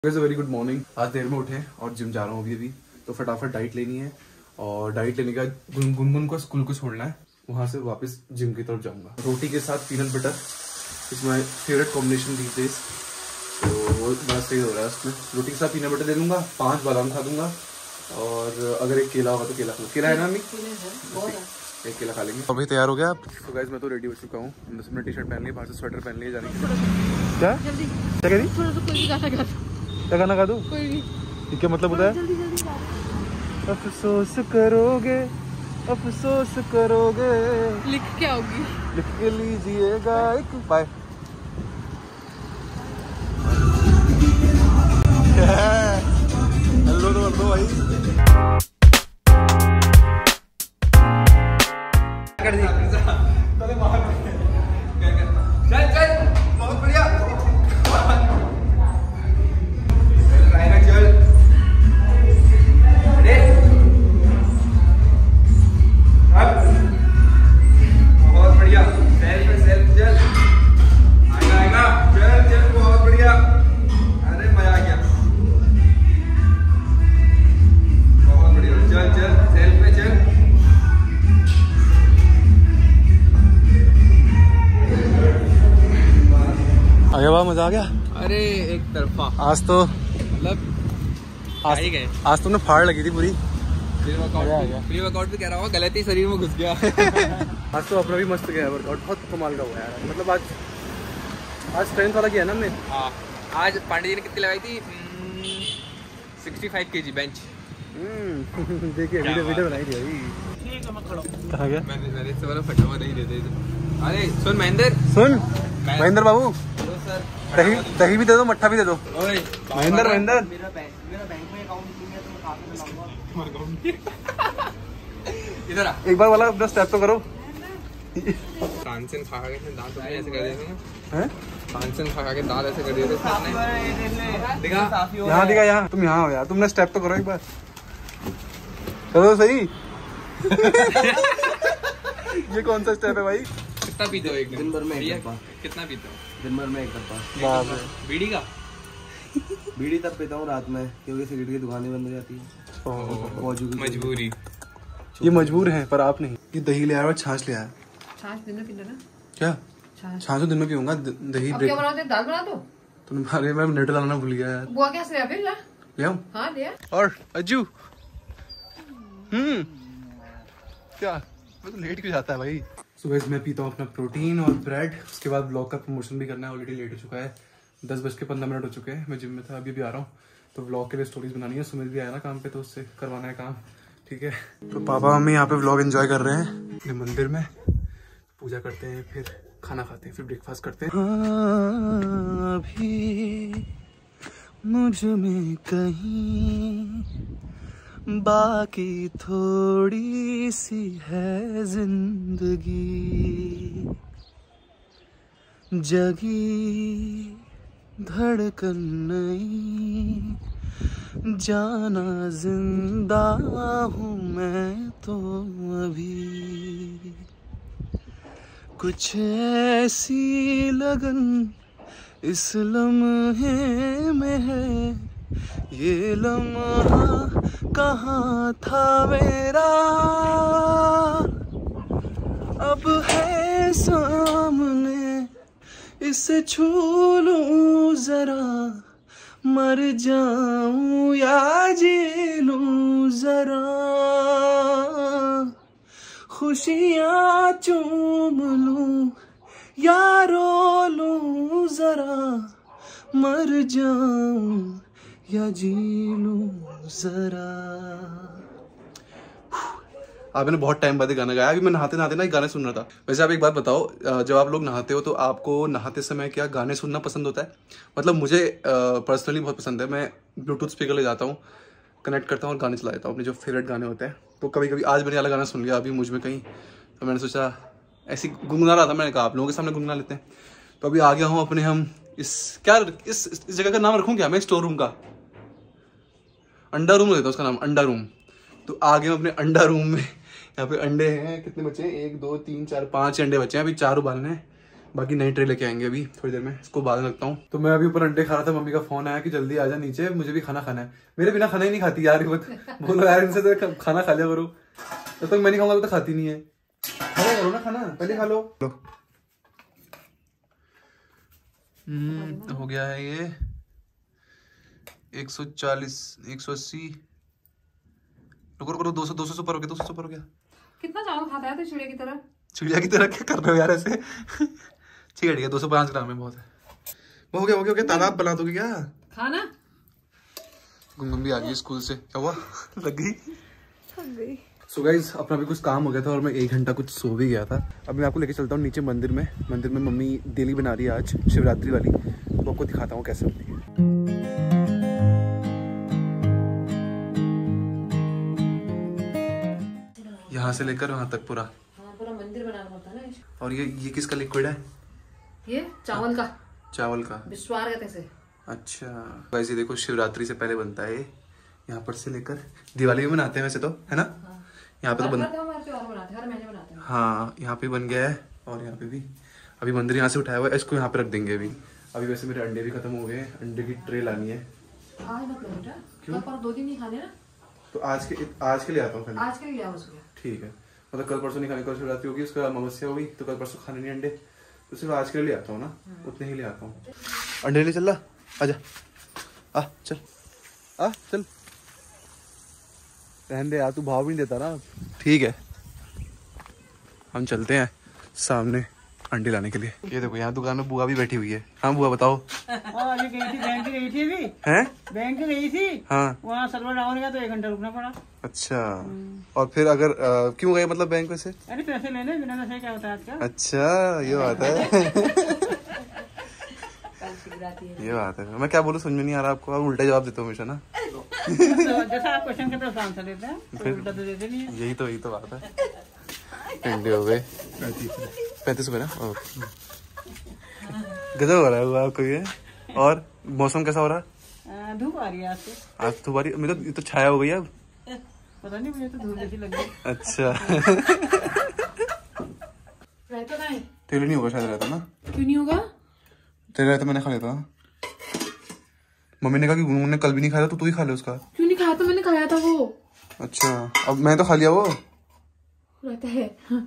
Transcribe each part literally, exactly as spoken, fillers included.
Very good morning. आज देर में उठे और जिम जा रहा हूँ अभी अभी तो फटाफट डाइट लेनी है और डाइट लेने का गुनगुन को स्कूल को छोड़ना है, वहां से वापस जिम की तरफ जाऊंगा। रोटी के साथ peanut butter is my favourite combination these days, तो वो बड़ा सही हो रहा है। उसमें रोटी के साथ पीनट बटर ले लूंगा, पांच बादाम खा दूंगा और अगर एक केला होगा तो केला खा केला है ना अम्मी, एक केला खा लेंगे। अभी तैयार हो गया आप? तो गाइस मैं तो रेडी हो चुका हूँ, मैंने टी शर्ट पहन ली, बाहर से स्वेटर पहन लिया जाने के। क्या क्या कह रही? क्या गाना गा दूं? क्या मतलब होता है? अफसोस करोगे अफसोस करोगे, लिख क्या होगी? लिख के लीजिएगा एक बाय। हेलो तो हेलो भाई। कर दी चल चल बहुत बढ़िया। बहुत बढ़िया, सेल्फ पे सेल्फ चल, आएगा आएगा, चल चल बहुत बढ़िया। अरे मजा आ गया, बहुत बढ़िया, चल चल सेल्फ पे चल। आ गया वाह, मजा आ गया। अरे एक तरफा आज तो मतलब आज, गए। आज तुमने फाड़ लगी थी पूरी। प्री वर्कआउट भी कह रहा हूँ, गलत ही शरीर में घुस गया। आज तो अपना भी मस्त गया वर्कआउट, बहुत कमाल का हुआ यार। मतलब आज आज स्ट्रेंथ वाला किया ना हमने। हाँ, आज पांडे जी ने कितनी लगाई थी? Sixty five K G bench. देखिए वीडियो वीडियो बनाई थी अभी। कहाँ गया? मैंने मैंने इससे वाला फटा हुआ नहीं देते। अरे सुन महेंद्र, सुन महेंद्र बाबू, सर दही दही भी दे दो, मट्ठा भी दे दो। महेंद्र महेंद्र मेरा बैंक मेरा बैंक में अकाउंट नहीं है तो मैं काफी लाऊंगा। इधर आ। एक बार वाला अपना स्टेप तो करो। तानसेन खा खा के दांत अपने ऐसे कर दिए थे। हैं? तानसेन खा खा के दांत ऐसे कर दिए थे इसने। दिखा यहाँ दिखा, यहाँ तुम यहाँ हो यार, तुमने स्टेप तो करो एक बार, करो सही। ये कौन सा स्टेप है भाई? कितना पीते हो एक दिन भर में एक भैया, डब्बा। कितना पीते हो दिन भर में एक डब्बा बाप रे। बीड़ी का? बीड़ी तब पीता हूँ रात में, क्योंकि सिगरेट की दुकानें बंद हो जाती है। मौजूद मजबूरी। ये मजबूर हैं पर आप नहीं। ये दही ले आया और छाछ ले आया। छाछ दिन में पीते ना? क्या छाछ छाछ तो दिन में पीऊंगा, द- दही अब ब्रेक। क्या बनाते? दाल बना दो। तुम अरे मैं नेट लाना भूल गया यार। बुआ कैसे ले फिर ला? ले आऊं? हाँ ले आ। और अज्जू हम्म क्या मैं तो लेट क्यों जाता है भाई? सुबह मैं पीता हूँ अपना प्रोटीन और ब्रेड, उसके बाद ब्लॉग का प्रमोशन भी करना है। ऑलरेडी लेट हो चुका है, दस बज के पंद्रह मिनट हो चुके हैं। मैं जिम में था, अभी भी आ रहा हूँ तो व्लॉग के लिए स्टोरीज बनानी है। सुमित भी आया ना काम पे तो उससे करवाना है काम, ठीक है। तो पापा मम्मी यहाँ पे व्लॉग एंजॉय कर रहे हैं ये मंदिर में, पूजा करते हैं, फिर खाना खाते हैं, फिर ब्रेकफास्ट करते हैं। हाँ, अभी मुझ में कहीं बाकी थोड़ी सी है जिंदगी, जगी धड़कन नहीं, जाना जिंदा हूँ मैं तो अभी। कुछ ऐसी लगन इस लम्हे में है, ये लम्हा कहाँ था मेरा, अब है सामने, इसे छू लूं जरा, मर जाऊं या जी लूं जरा, खुशियाँ चूम लूं या रो लूं जरा, मर जाऊं या जी लूं जरा। आपने बहुत टाइम बाद गाना गाया। अभी मैं नहाते नहाते ना गाने सुन रहा था। वैसे आप एक बात बताओ, जब आप लोग नहाते हो तो आपको नहाते समय क्या गाने सुनना पसंद होता है? मतलब मुझे पर्सनली बहुत पसंद है। मैं ब्लूटूथ स्पीकर ले जाता हूँ, कनेक्ट करता हूँ और गाने चला देता हूँ, अपने जो फेवरेट गाने होते हैं। तो कभी कभी आज मैंने वाला गाना सुन लिया अभी मुझ में कहीं, तो मैंने सोचा ऐसी गुनगुना रहा था, मैंने कहा आप लोगों के सामने गुनगुना लेते हैं। तो अभी आ गया हूँ अपने हम इस क्या इस, इस जगह का नाम रखूँ क्या मैं? स्टोर रूम का अंडा रूम देता हूँ उसका नाम, अंडा रूम। तो आ गए अपने अंडा रूम में। यहाँ पे अंडे हैं, कितने बचे हैं? एक दो तीन चार पांच अंडे बचे हैं, अभी चार उबालने हैं। बाकी नई ट्रे लेके आएंगे अभी थोड़ी देर में, इसको बाद में रखता हूँ। तो मैं अभी ऊपर अंडे खा रहा था, मम्मी का फोन आया कि जल्दी आ जा नीचे, मुझे भी खाना खाना है। मेरे बिना खाना ही नहीं खाती यार, बोलो यार इनसे तो खाना खा लिया करो। जब तक मैं नहीं खाऊंगा तो खाती नहीं है। खाना करो ना, खाना पहले खा लो। हम्म हो गया है ये एक सौ चालीस एक सौ अस्सी। रुको रुको, दो सौ दो सौ ऊपर हो गया, दो सौ ऊपर हो गया। कितना चावल खाता है तो चिड़िया की तरह? चिड़िया की तरह क्या कर रहे हो यार ऐसे? ठीक है ठीक है, दो सौ पाँच ग्राम में बहुत है। वो हो गया हो गया, हो गया। तालाब बना दोगे क्या? खाना। गुनगुन भी आ गई स्कूल से, क्या हुआ? लग गई? थक गई। सो गाइस अपना भी कुछ काम हो गया था और मैं एक घंटा कुछ सो भी गया था। अब मैं आपको लेके चलता हूँ नीचे मंदिर में। मंदिर में मम्मी डेली बना रही है आज शिवरात्रि वाली, तो आपको दिखाता हूँ कैसे बनती है। यहाँ से लेकर वहाँ तक पूरा। हाँ, पूरा मंदिर बनाना होता है ना। और ये ये किसका लिक्विड है? ये चावल का। चावल का विश्वार कहते से। अच्छा गाइस ये देखो शिवरात्रि से पहले बनता है। यहाँ पर से लेकर दिवाली में बनाते हैं वैसे तो, है ना? हाँ। यहाँ पे तो बन हर महीने बनाते हैं। हाँ यहाँ पे बन गया है और यहाँ पे भी। अभी मंदिर यहाँ से उठाया हुआ है, इसको यहाँ पे रख देंगे अभी। अभी वैसे मेरे अंडे भी खत्म हो गए, अंडे की ट्रे लानी है। आज मत लो बेटा, क्यों? पर दो दिन नहीं खाने ना, तो आज के आज के लिए आता हूँ। आज के लिए आओ उसको। ठीक है, मतलब कल परसों नहीं खाने, कल शिवरात्रि होगी, उसका अमावस्या होगी, तो कल परसों खाने नहीं अंडे, तो सिर्फ आज के लिए ले आता हूँ ना, उतने ही ले आता हूँ। अंडे ले चल रहा, आजा, आ चल, आ चल, रहने दे यार, तू भाव भी नहीं देता ना। ठीक है हम चलते हैं सामने अंडे लाने के लिए। ये देखो यहाँ दुकान में बुआ भी बैठी हुई है। हाँ बुआ बताओ। अभी गई थी, बैंक गई थी अभी। हैं? बैंक गई थी। हाँ। वहाँ सर्वर डाउन गया तो एक घंटा रुकना पड़ा। अच्छा, और फिर अगर आ, क्यों गए मतलब बैंक में से? अरे पैसे लेने, बिना पैसे क्या होता है आजकल। अच्छा ये बात है। ये बात है, मैं क्या बोलूँ समझ में नहीं आ रहा आपको, आप उल्टा जवाब देते हो हमेशा ना। जैसा आप क्वेश्चन करते हो आंसर देते हैं, तो उल्टा तो देते नहीं है। यही तो यही तो बात है। अंडे हो गए पैंतीस रुपए ना। गजब हो रहा है हुआ आपको ये। और मौसम कैसा हो रहा है? धूप आ रही है आज से। आज तो बारी मेरे तो, तो छाया हो गई अब। पता नहीं, मुझे तो धूप जैसी लग गई। अच्छा। रहता नहीं, तेरे नहीं होगा शायद, रहता ना। क्यों नहीं होगा? तेरे रहता मैंने खा लेता। मम्मी ने कहा कि गुनगुन ने कल भी नहीं खाया, तो तू ही खा ले उसका। क्यों नहीं खाया? तो मैंने खाया था वो। अच्छा अब मैं तो खा लिया वो। रहता है।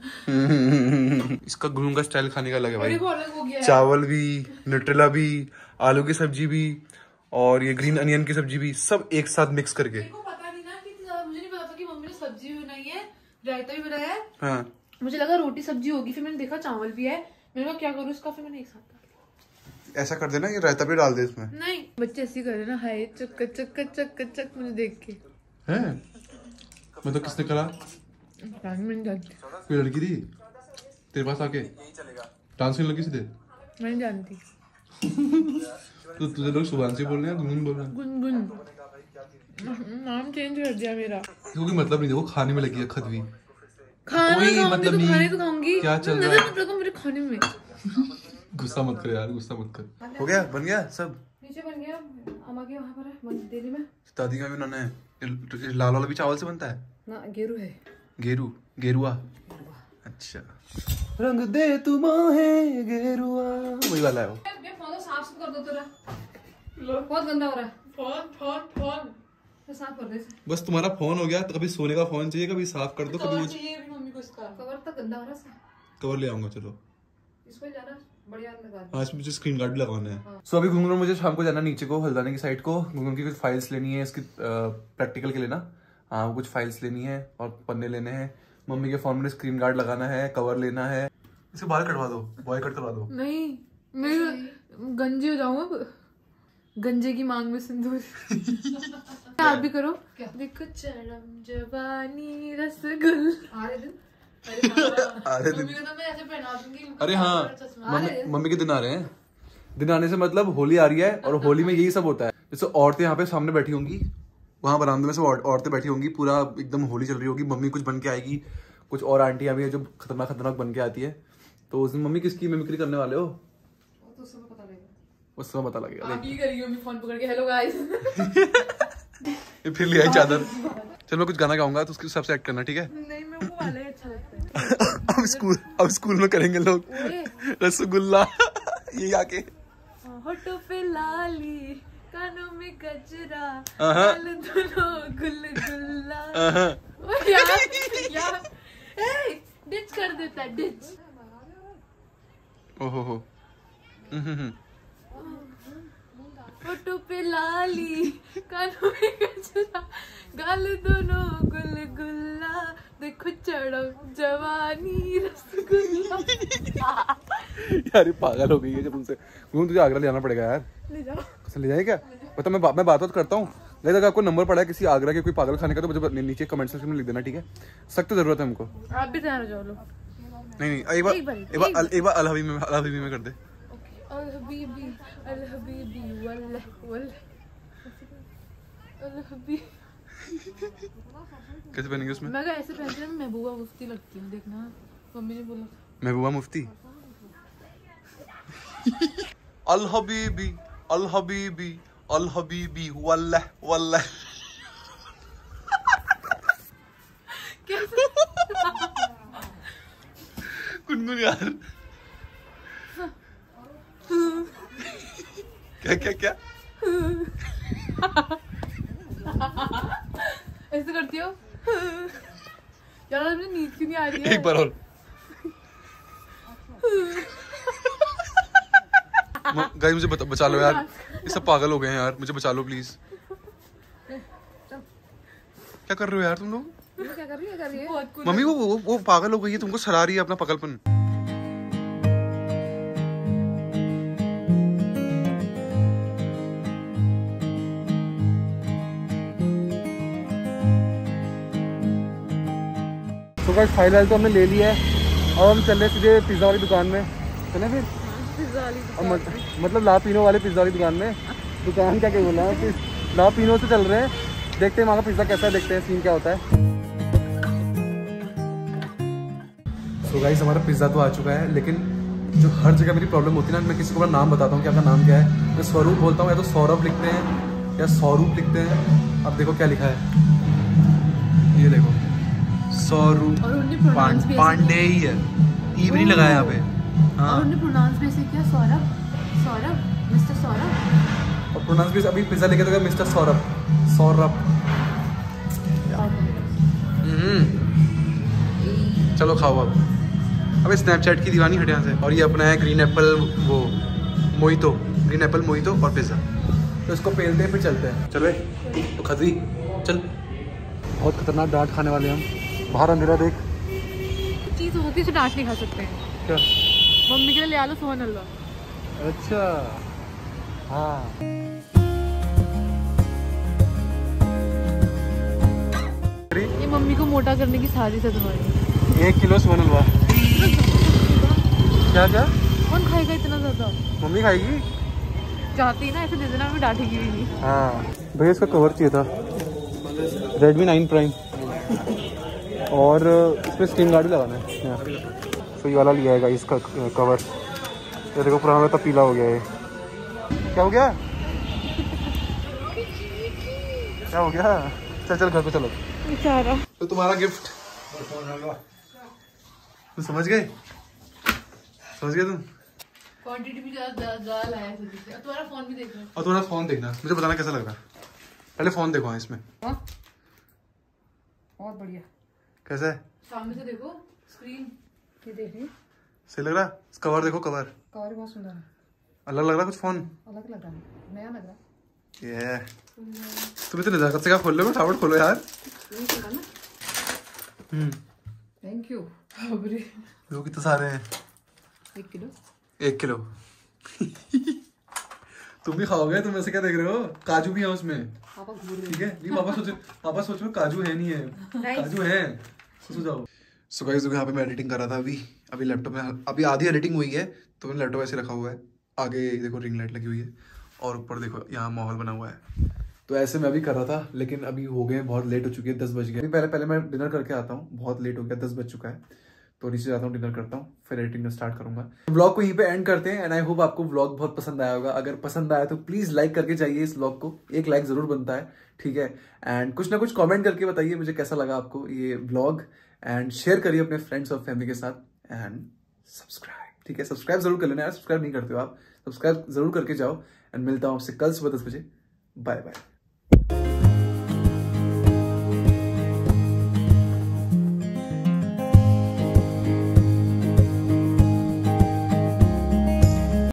इसका गुनगुन का स्टाइल खाने का अलग है भाई। वो अलग हो गया है। चावल भी, न्यूट्रेला भी, आलू की सब्जी भी और ये ग्रीन अनियन की सब्जी भी, सब एक साथ मिक्स करके। मेरे को पता नहीं ना कि मुझे नहीं पता था कि मम्मी ने सब्जी भी बनाई है, रायता भी बनाया है। हाँ। मुझे लगा रोटी सब्जी होगी, फिर मैंने देखा चावल भी है। मैंने कहा क्या करूँ इसका, फिर मैंने एक साथ कर लिया। ऐसा कर देना, ये रायता भी डाल दे इसमें। नहीं, बच्चे ऐसे ही कर रहे ना, हाय चक चक चक चक मुझे देख के। हैं? मतलब किसने करा? मैंने जानती, कोई लड़की थी तेरे पास आके डांस करने लगी सीधे? मैं नहीं जानती। तो तुझे लोग शुभांशी बोल रहे हैं, गुनगुन बोल रहे हैं। गुनगुन नाम चेंज कर दिया मेरा। क्योंकि मतलब नहीं, देखो खाने में लगी है खदवी। खाना कोई खाऊंगी मतलब तो नहीं। खाने तो खाऊंगी। क्या चल रहा है? नजर मत रखो मेरे खाने में। गुस्सा मत कर यार, गुस्सा मत कर। हो गया, बन गया सब। नीचे बन गया, अम्मा के वहाँ पर है दिल्ली में। दादी का भी बनाना है। ये लाल वाला भी चावल से बनता है ना, गेरू है। गेरू, गेरुआ। अच्छा, रंग दे तू मोहे गेरुआ, वही वाला है वो। फोन साफ कर दो तेरा, बहुत गंदा हो रहा है। फोन फोन फोन तो साफ कर दे। बस तुम्हारा फोन हो गया तो कभी सोने का फोन चाहिए, कभी साफ कर दो, कभी मुझे मम्मी को इसका कवर तक गंदा हो रहा है। कवर ले आऊंगा, चलो इसको जाना बढ़िया लगा। हाँ इसमें मुझे स्क्रीन गार्ड भी लगाना है। हाँ। सो अभी गुनगुन मुझे शाम को जाना नीचे को, हल्द्वानी की साइड को। गुनगुन की कुछ फाइल्स लेनी है इसकी प्रैक्टिकल के लिए ना। हाँ कुछ फाइल्स लेनी है और पन्ने लेने हैं। मम्मी के फोन में स्क्रीन गार्ड लगाना है, कवर लेना है। इसे बाल कटवा दो, बॉय कट करवा दो। नहीं मैं गंजे हो जाऊँ अब, गंजे की मांग में सिंदूर। आप भी करो। देखो चरम जवानी रसगुल आरे दिन अरे दिन मम्मी को तो मैं ऐसे पहना दूंगी। अरे हाँ मम्मी, मम्मी के दिन आ रहे हैं। दिन आने से मतलब होली आ रही है और होली में यही सब होता है। जैसे औरतें यहाँ पे सामने बैठी होंगी, वहाँ बरामदे में सब औरतें बैठी होंगी, पूरा एकदम होली चल रही होगी। मम्मी कुछ बन के आएगी, कुछ और आंटियां भी है जो खतरनाक खतरनाक बन के आती है। तो उस दिन मम्मी किसकी मिमिक्री करने वाले हो? तो उस समय पता लगेगा, उस समय पता लगेगा। आप ही करिए मम्मी फोन पकड़ के हेलो गाइस। ये फिर ले आई चादर। चल मैं कुछ गाना गाऊंगा तो उसके हिसाब से एक्ट करना, ठीक है? नहीं मैं वो वाला अच्छा लगता है। अब स्कूल अब स्कूल में करेंगे लोग रसगुल्ला ये आके होठों पे लाली, कानों में गजरा, आहा। गाल दोनों गुलगुल्ला। आहा। ओ यार यार ए डिच कर देता है डिच। ओहो हो। हम्म होठों पे लाली, कानों में गजरा, गाल दोनों गुलगुल्ला, देखो चढ़ो जवानी रसगुल्ला। यार ये पागल हो गई है जब उनसे। घूम तुझे आगरा ले जाना पड़ेगा यार। ले जाओ। कसम ले जाए क्या? बता मैं बा, मैं बात बात करता हूँ। लेकिन अगर आपको नंबर पड़ा है किसी आगरा के कोई पागल खाने का तो मुझे नीचे कमेंट सेक्शन में लिख देना, ठीक है? सख्त जरूरत है हमको। आप भी तैयार हो जाओ लो। नहीं नहीं एक बार एक बार, एक बार एक बार अल हबीब में अल हबीब में कर दे। अल हबीबी अल हबीबी वल्लाह वल्लाह अल हबीबी। कैसे बनेंगे उसमें? मैं अगर ऐसे पहनती हूँ महबूबा मुफ्ती लगती हूँ, देखना मम्मी ने बोला। महबूबा मुफ्ती। अल हबीबी अल हबीबी अल हबीबी वल्लाह वल्लाह। कैसे? गुनगुन यार। क्या क्या क्या? ऐसे करती हो? यार मुझे नींद क्यों नहीं आ रही है? एक बार और। गाइस मुझे बता, बचा लो यार, ये सब पागल हो गए हैं यार, मुझे बचा लो प्लीज। क्या कर रहे हो यार तुम लोग? क्या कर रही है? कर रही है बहुत कुछ। मम्मी वो, वो वो पागल हो गई है, तुमको सरा रही है अपना पागलपन। तो गाइस फाइनल तो हमने ले लिया है और हम चल रहे सीधे पिज्जा वाली दुकान में। चले फिर? पिज्जा वाली और मत, मतलब ला पीनो वाले पिज्जा वाली दुकान में। दुकान क्या क्या बोला है? ला पीनो से चल रहे हैं, देखते हैं वहाँ का पिज्जा कैसा है, देखते हैं सीन क्या होता है। तो गाइस हमारा पिज्जा तो आ चुका है, लेकिन जो हर जगह मेरी प्रॉब्लम होती है ना, मैं किसी को अपना नाम बताता हूँ कि आपका नाम क्या है, मैं स्वरूप बोलता हूँ या तो सौरभ लिखते हैं या स्वरूप लिखते हैं। अब देखो क्या लिखा है, ये देखो स्वरूप पांडे ही है, ई भी नहीं लगाया यहाँ पे। हाँ। और उन्होंने प्रोनाउंस भी ऐसे किया, सौरभ सौरभ मिस्टर सौरभ। और प्रोनाउंस भी अभी पिज्जा लेके तो मिस्टर सौरभ सौरभ। चलो खाओ अब। अबे स्नैपचैट की दीवानी हटे यहाँ से। और ये अपना है ग्रीन एप्पल वो मोहितो, ग्रीन एप्पल मोहितो और पिज्ज़ा। तो इसको पेलते हैं फिर चलते हैं। चल तो खतरी चल। बहुत खतरनाक डांट खाने वाले हम। बाहर अंधेरा देख। चीज़ होती है जो डांट नहीं खा सकते हैं। क्या? मम्मी के लिए ले आ लो सोहन हलवा। अच्छा हाँ। ये मम्मी को मोटा करने की साजिश है तुम्हारी। एक किलो सोहन हलवा। क्या क्या? कौन खाएगा इतना ज्यादा? मम्मी खाएगी। चाहती ना ऐसे दे देना, मैं डांटेगी भी नहीं। हाँ भैया इसका कवर चाहिए था, रेडमी नाइन प्राइम। और इसमें स्क्रीन गार्ड भी लगाना है। तो ये वाला लिया है गाइस इसका कवर। ये देखो पुराना तो पीला हो गया है। क्या हो गया? क्या हो गया? चल चल घर पे चलो। बेचारा। तो तुम्हारा गिफ्ट तुम समझ गए? समझ गए तुम? क्वांटिटी भी ज्यादा ज्यादा लाया है। तुम्हारा फोन भी देखना। और तुम्हारा फोन देखना, मुझे बताना कैसा लग रहा है। पहले फोन देखो। हाँ इसमें बहुत बढ़िया। कैसा है? सामने से देखो स्क्रीन। ये देख रही? सही लग रहा है? कवर देखो, कवर कवर बहुत सुंदर है। अलग लग रहा है कुछ फोन? अलग लग रहा है, नया लग रहा है। ये तुम इतने नजाकत से क्या खोल लो? फटाफट खोलो यार। हम्म थैंक यू। वो कितने सारे हैं? एक किलो। एक किलो। तुम भी खाओगे? तुम ऐसे क्या देख रहे हो? काजू भी है उसमें। पापा घूर रहे ठीक है नहीं, पापा सोचो पापा सोचो काजू है नहीं है। काजू है। सो जाओ। सो गाइस यहाँ पे मैं एडिटिंग कर रहा था अभी अभी लैपटॉप में। अभी आधी एडिटिंग हुई है तो मैंने लैपटॉप ऐसे रखा हुआ है। आगे देखो रिंग लाइट लगी हुई है और ऊपर देखो यहाँ माहौल बना हुआ है। तो ऐसे मैं अभी कर रहा था, लेकिन अभी हो गए बहुत लेट हो चुकी है, दस बज गए। पहले पहले मैं डिनर करके आता हूँ, बहुत लेट हो गया, दस बज चुका है। तो नीचे जाता हूँ, डिनर करता हूँ, फिर एडिटिंग स्टार्ट करूंगा। व्लॉग को यहीं पे एंड करते हैं एंड आई होप आपको व्लॉग बहुत पसंद आया होगा। अगर पसंद आया तो प्लीज लाइक करके जाइए इस व्लॉग को, एक लाइक जरूर बनता है, ठीक है। एंड कुछ ना कुछ कमेंट करके बताइए मुझे कैसा लगा आपको ये व्लॉग, एंड शेयर करिए अपने फ्रेंड्स और फैमिली के साथ, एंड सब्सक्राइब। ठीक है, सब्सक्राइब जरूर कर लेना यार, सब्सक्राइब नहीं करते हो आप, सब्सक्राइब जरूर करके जाओ। एंड मिलता हूँ आपसे कल सुबह दस बजे। Bye bye.